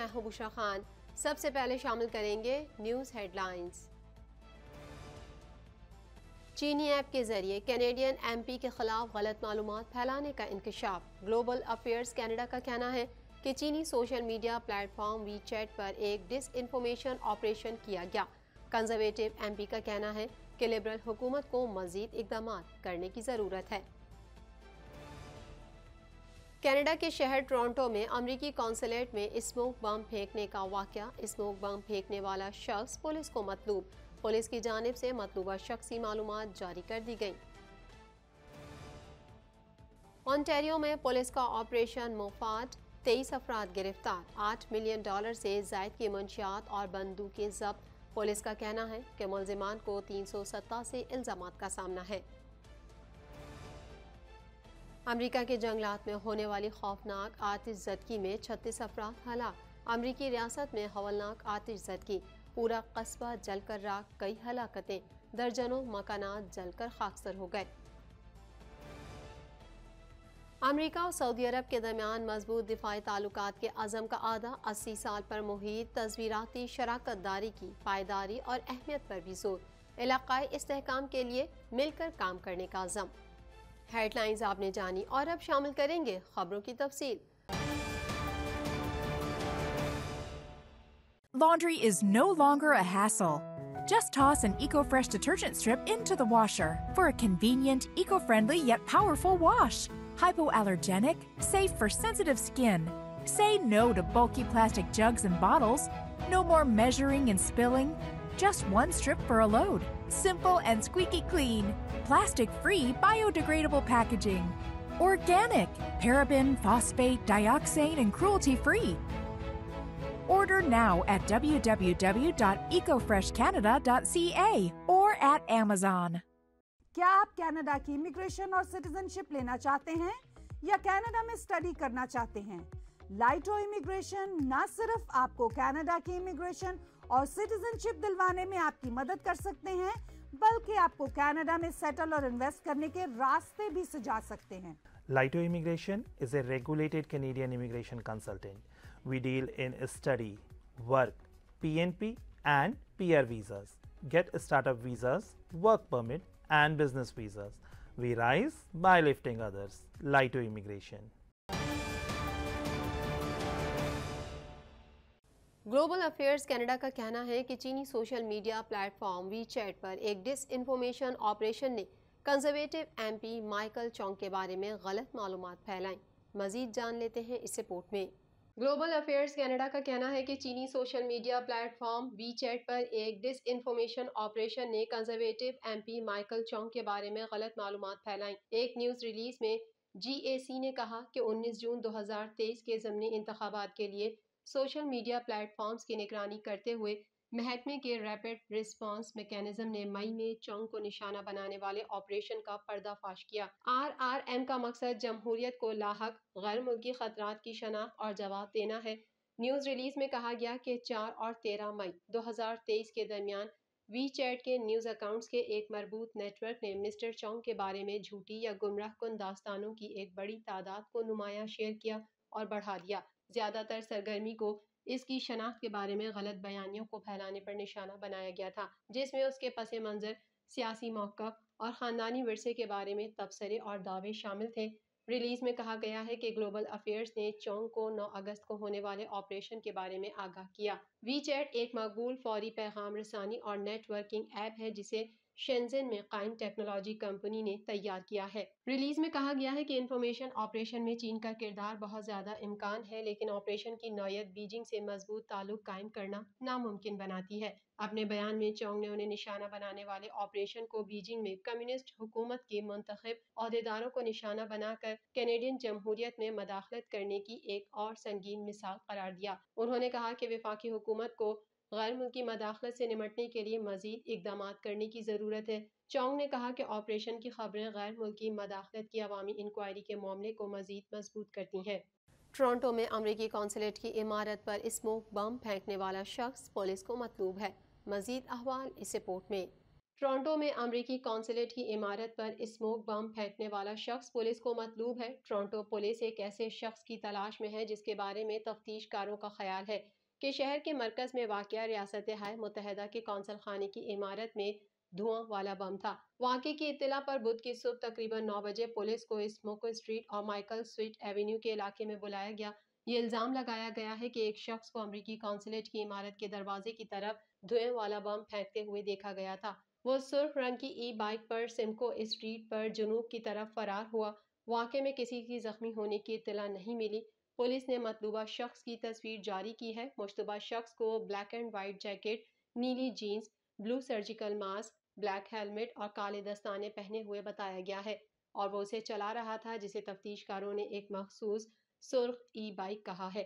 میں ہوں بشرا خان۔ سب سے پہلے شامل کریں گے نیوز ہیڈ لائنز۔ چینی ایپ کے ذریعے کینیڈین ایم پی کے خلاف غلط معلومات پھیلانے کا انکشاف۔ گلوبل افیئرز کینیڈا کا کہنا ہے کہ چینی social media platform WeChat پر ایک ڈس انفارمیشن آپریشن کیا گیا۔ کنزرویٹو ایم پی کا کہنا ہے کہ لبرل حکومت کو مزید اقدامات کرنے کی ضرورت ہے۔ کینیڈا کے شہر ٹورانٹو میں امریکی قونصلیٹ میں اسموک بم پھینکنے کا واقعہ۔ اسموک بم پھینکنے والا شخص پولیس کو مطلوب۔ پولیس کی جانب سے مطلوبہ شخصی معلومات جاری کر دی گئیں۔ اونٹاریو میں پولیس کا آپریشن موفات، 23 افراد گرفتار۔ $8 ملین سے زائد کی منشیات اور بندوقیں ضبط۔ پولیس کا کہنا ہے کہ ملزمان کو 387 الزامات کا سامنا ہے۔ امریکہ کے جنگلات میں ہونے والی خوفناک آتش زدگی میں 36 افراد ہلاک۔ امریکی ریاست میں ہولناک آتش زدگی، پورا قصبہ جل کر راکھ، کئی ہلاکتیں، درجنوں مکانات جل کر خاکسار ہو گئے۔ امریکہ اور سعودی عرب کے درمیان مضبوط دفاعی تعلقات کے عزم کا اعادہ۔ 80 سال پر محیط تصویراتی شراکت داری کی پائیداری اور اہمیت پر بھی زور۔ علاقائی استحکام کے لیے مل کر کام کرنے کا عزم۔ ہیڈ لائنز آپ نے جانی اور اب شامل کریں گے خبروں کی تفصیل۔ Laundry is no longer a hassle. Just toss an EcoFresh detergent strip into the washer for a convenient, eco-friendly yet powerful wash. Hypoallergenic, safe for sensitive skin. Say no to bulky plastic jugs and bottles. No more measuring and spilling. Just one strip for a load. Simple and squeaky clean. Plastic-free, biodegradable packaging. Organic, paraben, phosphate, dioxane, and cruelty-free. Order now at www.ecofreshcanada.ca or at Amazon. کیا آپ Canada کی immigration اور citizen شپ لینا چاہتے ہیں یا Canada میں study کرنا چاہتے ہیں؟ لائٹو امیگریشن نہ صرف آپ کو کینیڈا کی امیگریشن اور سٹیزن شپ دلوانے میں آپ کی مدد کر سکتے ہیں بلکہ آپ کو کینیڈا میں سیٹل اور انویسٹ کرنے کے راستے بھی سجا سکتے ہیں۔ Laito Immigration is a regulated Canadian immigration consultant. We deal in study, work, PNP and PR visas. Get startup visas, work permit and business visas. We rise by lifting others. Laito Immigration. Global Affairs Canada کا کہنا ہے کہ چینی social media platform WeChat پر ایک disinformation operation نے conservative M P Michael Chong کے بارے میں غلط معلومات پھیلائیں۔ مزید جان لیتے ہیں اس رپورٹ میں۔ گلوبل افیئرز کینیڈا کا کہنا ہے کہ چینی social media platform WeChat پر ایک ڈس انفارمیشن آپریشن نے conservative M P Michael Chong کے بارے میں غلط معلومات پھیلائیں۔ ایک نیوز ریلیز میں جی اے سی نے کہا کہ 19 جون 2023 کے ضمنی انتخابات کے لیے سوشل میڈیا پلیٹ فارمز کی نگرانی کرتے ہوئے محکمے کے ریپڈ رسپانس میکینزم نے مئی میں چونگ کو نشانہ بنانے والے آپریشن کا پردہ فاش کیا۔ RRM کا مقصد جمہوریت کو لاحق غیر ملکی خطرات کی شناخت اور جواب دینا ہے۔ نیوز ریلیز میں کہا گیا کہ 4 اور 13 مئی 2023 کے درمیان وی چیٹ کے نیوز اکاؤنٹس کے ایک مربوط نیٹ ورک نے مسٹر چونگ کے بارے میں جھوٹی یا گمراہ کن داستانوں کی ایک بڑی تعداد کو نمایاں شیئر کیا اور بڑھا دیا۔ زیادہ تر سرگرمی کو اس کی شناخت کے بارے میں غلط بیانیوں کو پھیلانے پر نشانہ بنایا گیا تھا، جس میں اس کے پس منظر، سیاسی موقف اور خاندانی ورثے کے بارے میں تبصرے اور دعوے شامل تھے۔ ریلیز میں کہا گیا ہے کہ گلوبل افیئرز نے چونگ کو 9 اگست کو ہونے والے آپریشن کے بارے میں آگاہ کیا۔ وی چیٹ ایک مقبول فوری پیغام رسانی اور نیٹ ورکنگ ایپ ہے جسے شینزن میں قائم ٹیکنالوجی کمپنی نے تیار کیا ہے۔ ریلیز میں کہا گیا ہے کہ انفارمیشن آپریشن میں چین کا کردار بہت زیادہ امکان ہے، لیکن آپریشن کی نوعیت بیجنگ سے مضبوط تعلق قائم کرنا ناممکن بناتی ہے۔ اپنے بیان میں چونگ نے انہیں نشانہ بنانے والے آپریشن کو بیجنگ میں کمیونسٹ حکومت کے منتخب عہدیداروں کو نشانہ بنا کر کینیڈین جمہوریت میں مداخلت کرنے کی ایک اور سنگین مثال قرار دیا۔ انہوں نے کہا کہ وفاقی حکومت کو غیر ملکی مداخلت سے نمٹنے کے لیے مزید اقدامات کرنے کی ضرورت ہے۔ چونگ نے کہا کہ آپریشن کی خبریں غیر ملکی مداخلت کی عوامی انکوائری کے معاملے کو مزید مضبوط کرتی ہیں۔ ٹورانٹو میں امریکی قونصلیٹ کی عمارت پر اسموک بم پھینکنے والا شخص پولیس کو مطلوب ہے۔ مزید احوال اس رپورٹ میں۔ ٹورنٹو میں امریکی قونصلیٹ کی عمارت پر اسموک بم پھینکنے والا شخص پولیس کو مطلوب ہے۔ ٹورنٹو پولیس ایک ایسے شخص کی تلاش میں ہے جس کے بارے میں تفتیش کاروں کا خیال ہے کہ شہر کے مرکز میں واقع ریاستہائے متحدہ کے قونصل خانے کی عمارت میں دھواں والا بم تھا۔ واقعے کی اطلاع پر بدھ کی صبح تقریباً 9 بجے پولیس کو اسموکو اسٹریٹ اور مائیکل سویٹ ایونیو کے علاقے میں بلایا گیا۔ یہ الزام لگایا گیا ہے کہ ایک شخص کو امریکی قونصلیٹ کی عمارت کے دروازے کی طرف دھوئیں والا بم پھینکتے ہوئے دیکھا گیا تھا۔ وہ سرخ رنگ کی ای بائیک پر سمکو اسٹریٹ پر جنوب کی طرف فرار ہوا۔ واقعے میں کسی کی زخمی ہونے کی اطلاع نہیں ملی۔ پولیس نے مطلوبہ شخص کی تصویر جاری کی ہے۔ مشتبہ شخص کو بلیک اینڈ وائٹ جیکٹ، نیلی jeans, blue surgical mask, black helmet اور کالے دستانے پہنے ہوئے بتایا گیا ہے، اور وہ اسے چلا رہا تھا جسے تفتیش کاروں نے ایک مخصوص سرخ ای بائیک کہا ہے۔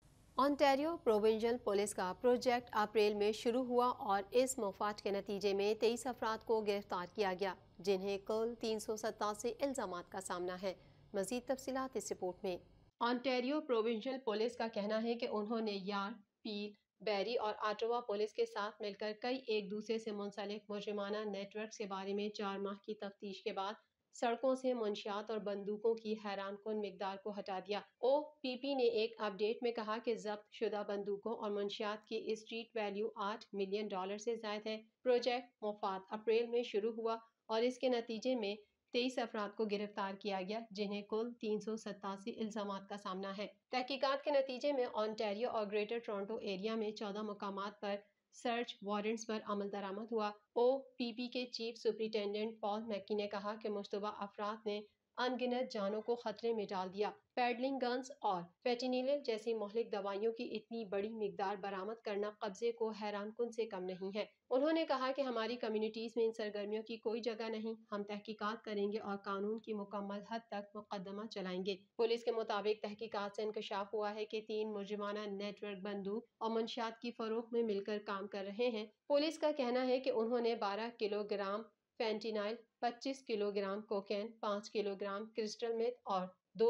انٹیریو پروونشل پولیس کا پروجیکٹ اپریل میں شروع ہوا اور اس مفاد کے نتیجے میں 23 افراد کو گرفتار کیا گیا، جنہیں کل 387 الزامات کا سامنا ہے۔ مزید تفصیلات اس رپورٹ میں۔ انٹیریو پروونشل پولیس کا کہنا ہے کہ انہوں نے یار، پیل، بیری اور آٹوا پولیس کے ساتھ مل کر کئی ایک دوسرے سے منسلک مجرمانہ نیٹ ورکس کے بارے میں 4 ماہ کی تفتیش کے بعد سڑکوں سے منشیات اور بندوقوں کی حیران کن مقدار کو ہٹا دیا۔ او پی پی نے ایک اپ ڈیٹ میں کہا کہ ضبط شدہ بندوقوں اور منشیات کی اسٹریٹ ویلیو $8 ملین سے زائد ہے۔ پروجیکٹ مفاد اپریل میں شروع ہوا اور اس کے نتیجے میں 23 افراد کو گرفتار کیا گیا، جنہیں کل 387 الزامات کا سامنا ہے۔ تحقیقات کے نتیجے میں اونٹاریو اور گریٹر ٹورنٹو ایریا میں 14 مقامات پر سرچ وارنٹس پر عمل درآمد ہوا۔ او پی پی کے چیف سپرنٹینڈنٹ پال میکی نے کہا کہ مشتبہ افراد نے ان گنت جانوں کو خطرے میں ڈال دیا۔ پیڈلنگ گنز اور فینٹینیل جیسی مہلک دوائیوں کی اتنی بڑی مقدار برآمد کرنا قبضے کو حیران کن سے کم نہیں ہے۔ انہوں نے کہا کہ ہماری کمیونٹیز میں ان سرگرمیوں کی کوئی جگہ نہیں۔ ہم تحقیقات کریں گے اور قانون کی مکمل حد تک مقدمہ چلائیں گے۔ پولیس کے مطابق تحقیقات سے انکشاف ہوا ہے کہ 3 مجرمانہ نیٹ ورک بندوق اور منشیات کی فروخت میں مل کر کام کر رہے ہیں۔ پولیس کا کہنا ہے کہ انہوں نے 12 kilogram fentanyl, 25 kilogram cocaine, 5 kilogram crystal meth اور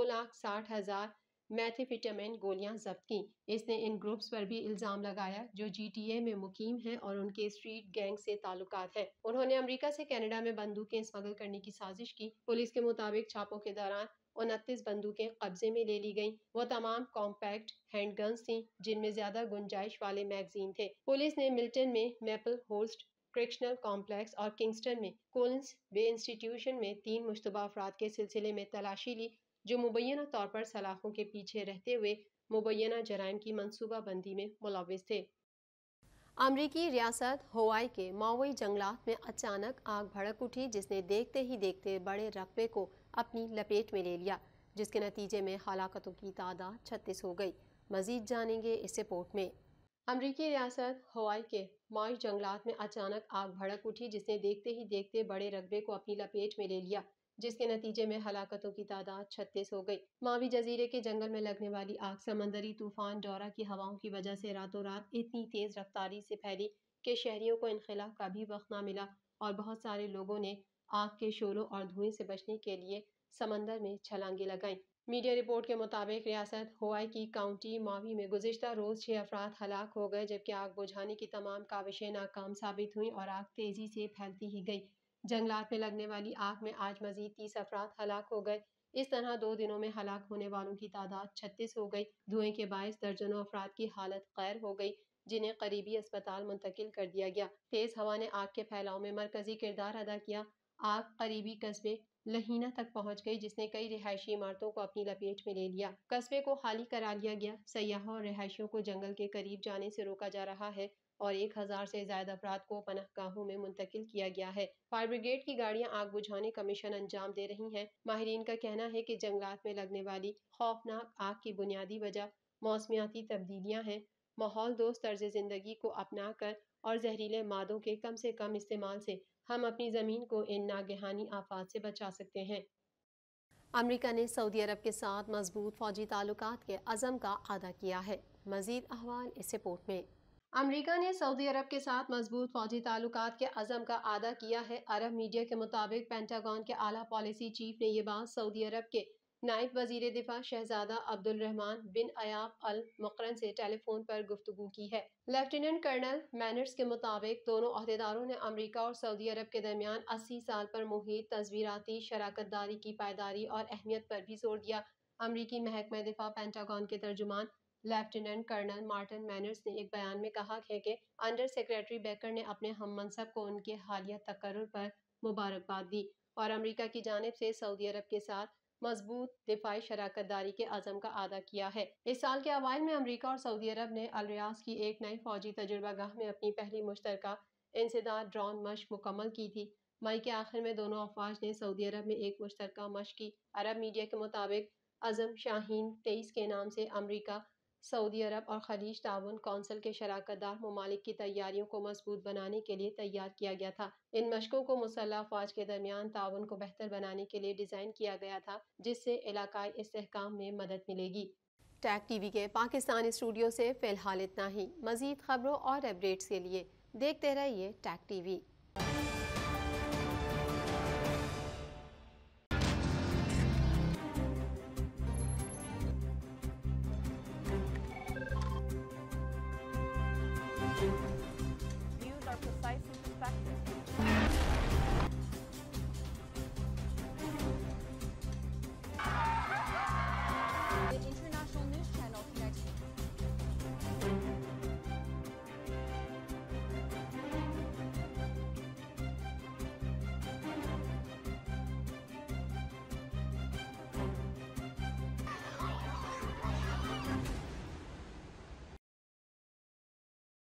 2,60,000 میتھیفیٹامین گولیاں ضبط کیں۔ اس نے ان گروپس پر بھی الزام لگایا جو جی ٹی اے میں مقیم ہیں اور ان کے اسٹریٹ گینگ سے تعلقات ہیں۔ انہوں نے امریکہ سے کینیڈا میں بندوقیں اسمگل کرنے کی سازش کی۔ پولیس کے مطابق چھاپوں کے دوران 29 بندوقیں قبضے میں لے لی گئیں۔ وہ تمام کمپیکٹ ہینڈ گنز تھیں جن میں زیادہ گنجائش والے میگزین تھے۔ پولیس نے ملٹن میں میپل ہولسٹ کرکشنل کمپلیکس اور کنگسٹن میں کولنز بے انسٹیٹیوشن میں 3 مشتبہ افراد کے سلسلے میں تلاشی لی، جو مبینہ طور پر سلاخوں کے پیچھے رہتے ہوئے مبینہ جرائم کی منصوبہ بندی میں ملوث تھے۔ امریکی ریاست ہوائی کے ماوئی جنگلات میں اچانک آگ بھڑک اٹھی جس نے دیکھتے ہی دیکھتے بڑے رقبے کو اپنی لپیٹ میں لے لیا، جس کے نتیجے میں ہلاکتوں کی تعداد 36 ہو گئی۔ مزید جانیں گے اس رپورٹ میں۔ امریکی ریاست ہوائی کے ماوئی جنگلات میں اچانک آگ بھڑک اٹھی جس نے دیکھتے ہی دیکھتے بڑے رقبے کو اپنی لپیٹ میں لے لیا، جس کے نتیجے میں ہلاکتوں کی تعداد 36 ہو گئی۔ ماوی جزیرے کے جنگل میں لگنے والی آگ سمندری طوفان ڈورا کی ہواؤں کی وجہ سے راتوں رات اتنی تیز رفتاری سے پھیلی کہ شہریوں کو انخلا کا بھی وقت نہ ملا اور بہت سارے لوگوں نے آگ کے شعلوں اور دھوئیں سے بچنے کے لیے سمندر میں چھلانگیں لگائیں۔ میڈیا رپورٹ کے مطابق ریاست ہوائی کی کاؤنٹی ماوی میں گزشتہ روز 6 افراد ہلاک ہو گئے، جبکہ آگ بجھانے کی تمام کاوشیں ناکام ثابت ہوئیں اور آگ تیزی سے پھیلتی ہی گئی۔ جنگلات میں لگنے والی آگ میں آج مزید 30 افراد ہلاک ہو گئے۔ اس طرح 2 دنوں میں ہلاک ہونے والوں کی تعداد 36 ہو گئی۔ دھوئیں کے باعث درجنوں افراد کی حالت غیر ہو گئی، جنہیں قریبی اسپتال منتقل کر دیا گیا۔ تیز ہوا نے آگ کے پھیلاؤ میں مرکزی کردار ادا کیا۔ آگ قریبی قصبے لہینا تک پہنچ گئی جس نے کئی رہائشی عمارتوں کو اپنی لپیٹ میں لے لیا۔ قصبے کو خالی کرا لیا گیا۔ سیاحوں اور رہائشیوں کو جنگل کے قریب جانے سے روکا جا رہا ہے اور 1000 سے زائد افراد کو پناہ گاہوں میں منتقل کیا گیا ہے۔ فائر بریگیڈ کی گاڑیاں آگ بجھانے کا مشن انجام دے رہی ہیں۔ ماہرین کا کہنا ہے کہ جنگلات میں لگنے والی خوفناک آگ کی بنیادی وجہ موسمیاتی تبدیلیاں ہیں۔ ماحول دوست طرز زندگی کو اپنا کر اور زہریلے مادوں کے کم سے کم استعمال سے ہم اپنی زمین کو ان ناگہانی آفات سے بچا سکتے ہیں۔ امریکہ نے سعودی عرب کے ساتھ مضبوط فوجی تعلقات کے عزم کا اعادہ کیا ہے۔ مزید احوال اس رپورٹ میں۔ امریکہ نے سعودی عرب کے ساتھ مضبوط فوجی تعلقات کے عزم کا اعادہ کیا ہے۔ عرب میڈیا کے مطابق پینٹاگون کے اعلیٰ پالیسی چیف نے یہ بات سعودی عرب کے نائب وزیر دفاع شہزادہ عبدالرحمان بن عیاف المقرن سے ٹیلی فون پر گفتگو کی ہے۔ لیفٹیننٹ کرنل مینرز کے مطابق دونوں عہدیداروں نے امریکہ اور سعودی عرب کے درمیان 80 سال پر محیط تصویراتی شراکت داری کی پائیداری اور اہمیت پر بھی زور دیا۔ امریکی محکمہ دفاع پینٹاگون کے ترجمان لیفٹیننٹ کرنل مارٹن مینرز نے ایک بیان میں کہا ہے کہ انڈر سیکریٹری بیکر نے اپنے ہم منصب کو ان کے حالیہ تقرر پر مبارکباد دی اور امریکہ کی جانب سے سعودی عرب کے ساتھ مضبوط دفاعی شراکت داری کے عزم کا اعادہ کیا ہے۔ اس سال کے اوائل میں امریکہ اور سعودی عرب نے الریاض کی ایک نئی فوجی تجربہ گاہ میں اپنی پہلی مشترکہ انسداد ڈرون مشق مکمل کی تھی۔ مئی کے آخر میں دونوں افواج نے سعودی عرب میں ایک مشترکہ مشق کی۔ عرب میڈیا کے مطابق عزم شاہین 23 کے نام سے امریکہ، سعودی عرب اور خلیج تعاون کونسل کے شراکت دار ممالک کی تیاریوں کو مضبوط بنانے کے لیے تیار کیا گیا تھا۔ ان مشقوں کو مسلح افواج کے درمیان تعاون کو بہتر بنانے کے لیے ڈیزائن کیا گیا تھا، جس سے علاقائی استحکام میں مدد ملے گی۔ ٹیک ٹی وی کے پاکستانی اسٹوڈیو سے فی الحال اتنا ہی۔ مزید خبروں اور اپڈیٹس کے لیے دیکھتے رہیے Tech T V. Views are precise and perspective.